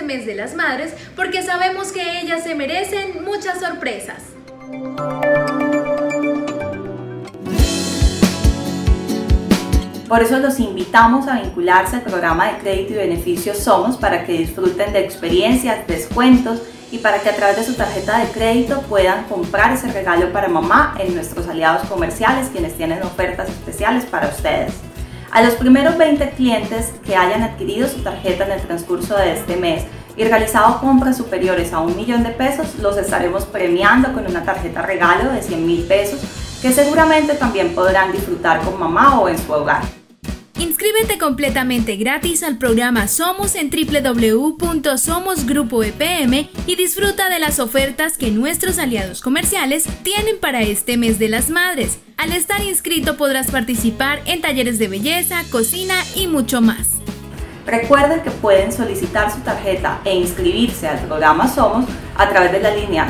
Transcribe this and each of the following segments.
mes de las madres porque sabemos que ellas se merecen muchas sorpresas. Por eso los invitamos a vincularse al programa de crédito y beneficios Somos para que disfruten de experiencias, descuentos y para que a través de su tarjeta de crédito puedan comprar ese regalo para mamá en nuestros aliados comerciales, quienes tienen ofertas especiales para ustedes. A los primeros 20 clientes que hayan adquirido su tarjeta en el transcurso de este mes y realizado compras superiores a $1.000.000, los estaremos premiando con una tarjeta regalo de $100.000 que seguramente también podrán disfrutar con mamá o en su hogar. Inscríbete completamente gratis al programa Somos en www.somosgrupo.epm y disfruta de las ofertas que nuestros aliados comerciales tienen para este mes de las madres. Al estar inscrito podrás participar en talleres de belleza, cocina y mucho más. Recuerden que pueden solicitar su tarjeta e inscribirse al programa Somos a través de la línea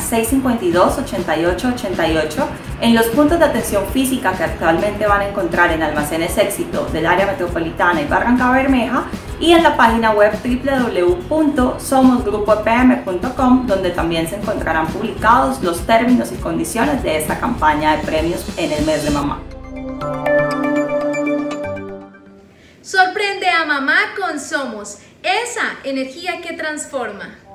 652-8888 en los puntos de atención física que actualmente van a encontrar en Almacenes Éxito del área metropolitana y Barranca Bermeja y en la página web www.somosgrupo.epm.com, donde también se encontrarán publicados los términos y condiciones de esta campaña de premios en el mes de mamá. Sorprende a mamá con Somos, esa energía que transforma.